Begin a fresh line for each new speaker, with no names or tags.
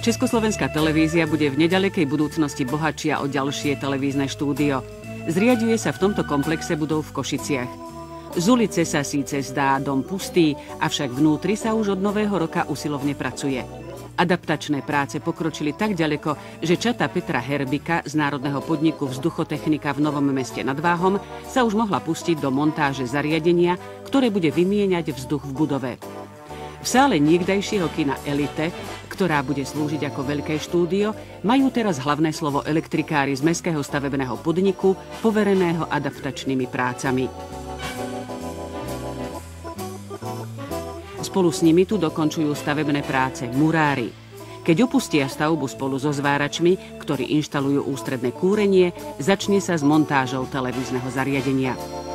Československá televízia bude v nedalekej budúcnosti bohatšia o ďalšie televízne štúdio. Zriaďuje sa v tomto komplexe budov v Košiciach. Z ulice sa síce zdá dom pustý, avšak vnútri sa už od nového roka usilovne pracuje. Adaptačné práce pokročili tak ďaleko, že čata Petra Herbika z Národného podniku Vzduchotechnika v Novom Meste nad Váhom sa už mohla pustiť do montáže zariadenia, ktoré bude vymieňať vzduch v budove. V sále niekdajšieho kina Elite, ktorá bude slúžiť ako veľké štúdio, majú teraz hlavné slovo elektrikári z Mestského stavebného podniku, povereného adaptačnými prácami. Spolu s nimi tu dokončujú stavebné práce murári. Keď opustia stavbu spolu so zváračmi, ktorí inštalujú ústredné kúrenie, začne sa s montážou televízneho zariadenia.